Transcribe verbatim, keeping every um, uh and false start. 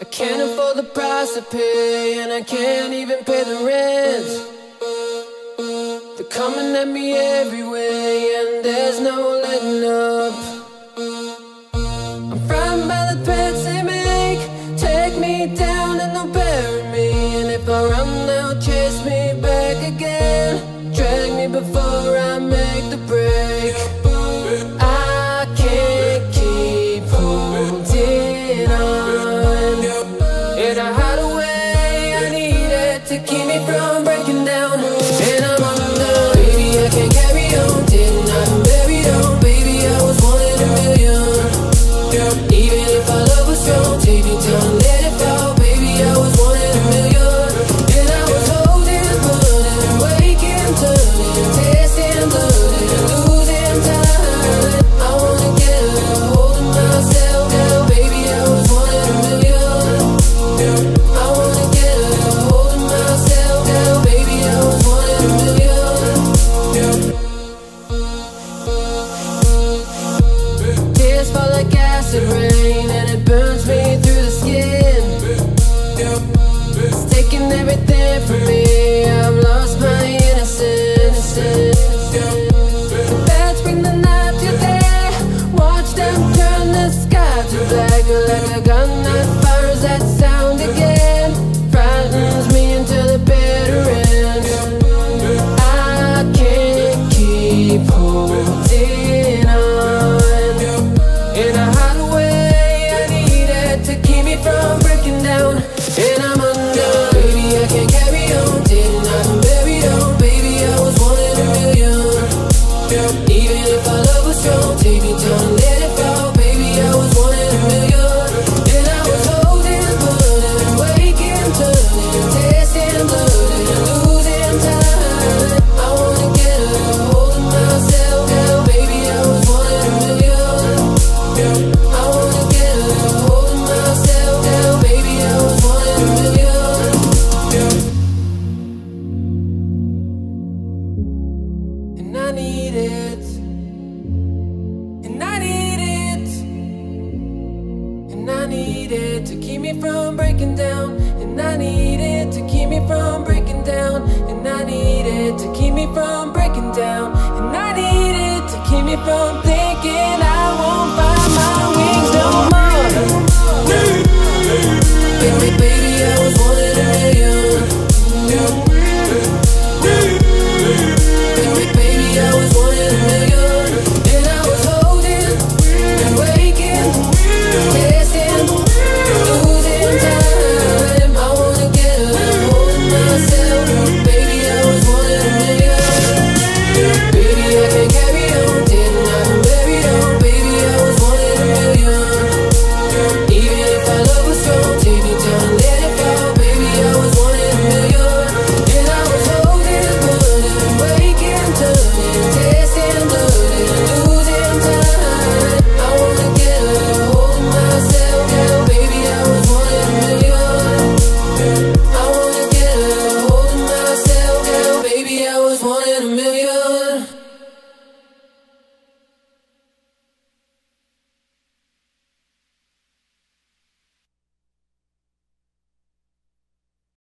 can't afford the price to pay, and I can't even pay the rent. They're coming at me every way, and there's no letting up. I'm frightened by the threats they make. Take me down and they'll bury me, and if I run they'll chase me back again. Drag me before I make the break. I can't keep holding on. In a hideaway, I need it to keep me from breaking down. And I'm undone. Baby, I can't carry on. Didn't I bury on? Baby, I was one in a million. Even if our love was strong, take me down, let it fall. Baby, I was one in a million. And I was holding, pulling, waking, turning, tasting blood and losing time. I wanna get her, holding myself down. Baby, I was one in a million. I wanna get her, holding myself down. Baby, I was one in a million. Tears fall like acid rain, and it burns me through the skin. It's taking everything from me. I've lost my innocence. The bats bring the night to day. Watch them turn the sky to black, like a gun that fires that sound again. Frightens me until the bitter end. I can't keep holding on. In a hideaway, I need it to keep me from breaking down. And I'm undone. Baby, I can't carry on. Didn't I bury on? Baby, I was one in a million. Even if our love was strong, take me down, let it fall. Baby, I was one in a million. And I was holding, pulling, waking, turning, tasting blood and losing time. I wanna get her, holding myself down. Baby, I was one in a million. I wanna get her, holding myself down. Baby, I was one in a million. And I need it. And I need it. And I need it to keep me from breaking down. And I need it to keep me from breaking down. And I need it to keep me from breaking down. And I need it to keep me from thinking